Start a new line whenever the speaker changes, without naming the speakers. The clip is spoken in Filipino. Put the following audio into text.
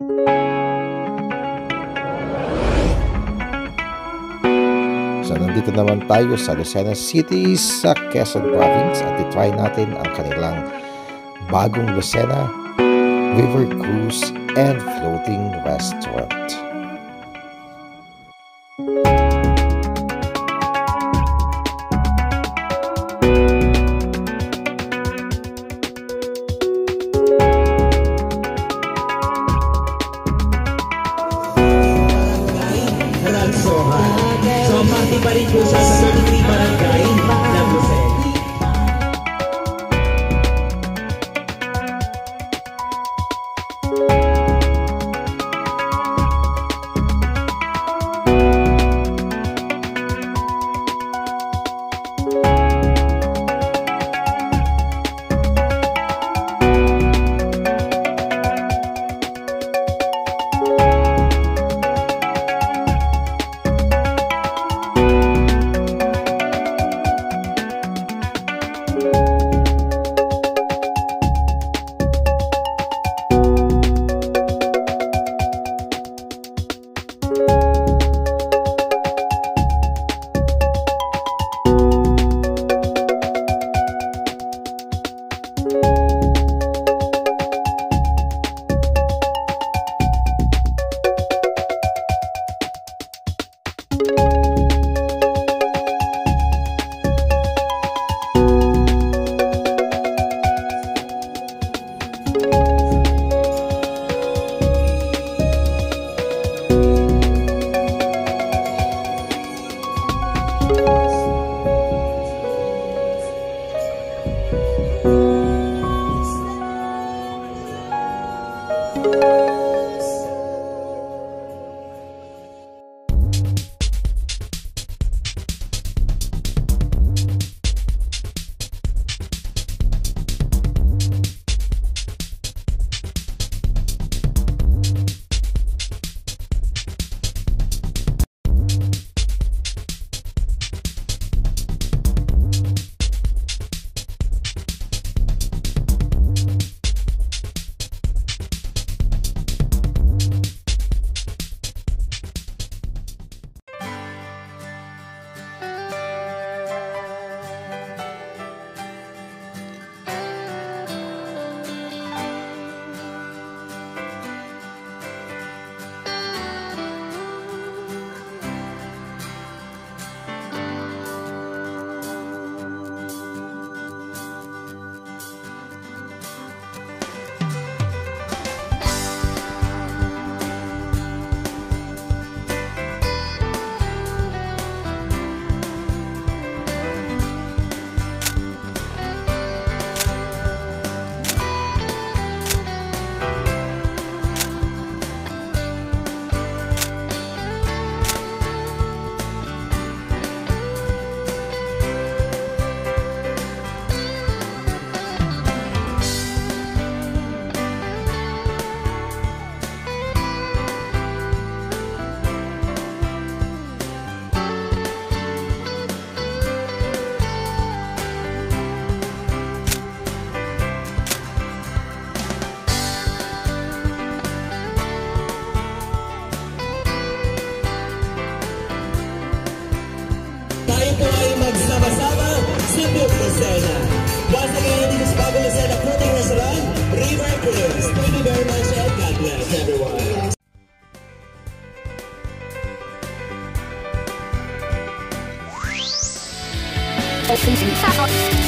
So nandito naman tayo sa Lucena City sa Quezon Province at i-try natin ang kanilang bagong Lucena River Cruise and Floating Restaurant.
So, party pa rin po sa 33 barangay ng Lucena. Lucena. Once again, this is Bagong Lucena Floating Restaurant, River Cruise. Thank you very much and God bless everyone.